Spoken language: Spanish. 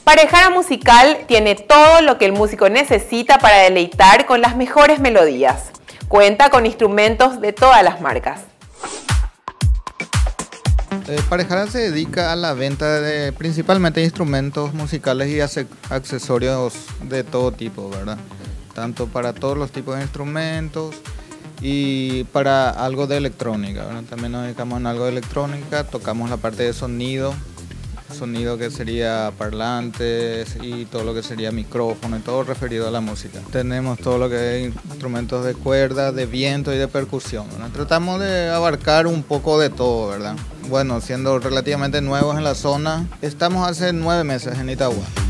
Parejara Musical tiene todo lo que el músico necesita para deleitar con las mejores melodías. Cuenta con instrumentos de todas las marcas. Parejara se dedica a la venta de principalmente instrumentos musicales y accesorios de todo tipo, ¿verdad? Tanto para todos los tipos de instrumentos y para algo de electrónica, ¿verdad? También nos dedicamos en algo de electrónica, tocamos la parte de sonido que sería parlantes y todo lo que sería micrófono y todo referido a la música. Tenemos todo lo que es instrumentos de cuerda, de viento y de percusión, ¿verdad? Tratamos de abarcar un poco de todo, ¿verdad? Bueno, siendo relativamente nuevos en la zona, estamos hace 9 meses en Itagua.